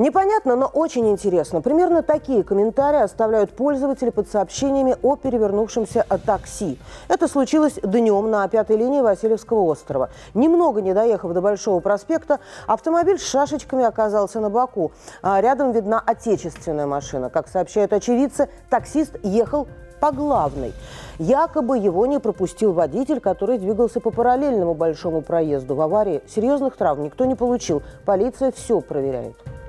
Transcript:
Непонятно, но очень интересно. Примерно такие комментарии оставляют пользователи под сообщениями о перевернувшемся такси. Это случилось днем на 5-й линии Васильевского острова. Немного не доехав до Большого проспекта, автомобиль с шашечками оказался на боку. Рядом видна отечественная машина. Как сообщают очевидцы, таксист ехал по главной. Якобы его не пропустил водитель, который двигался по параллельному большому проезду. В аварии серьезных травм никто не получил. Полиция все проверяет.